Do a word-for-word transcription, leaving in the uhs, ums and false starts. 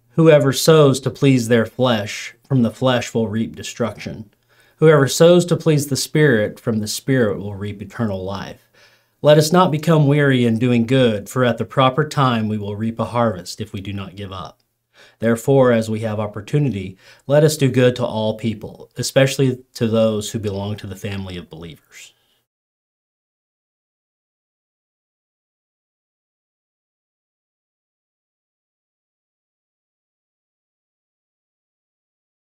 Whoever sows to please their flesh, from the flesh will reap destruction. Whoever sows to please the Spirit, from the Spirit will reap eternal life. Let us not become weary in doing good, for at the proper time we will reap a harvest if we do not give up. Therefore, as we have opportunity, let us do good to all people, especially to those who belong to the family of believers.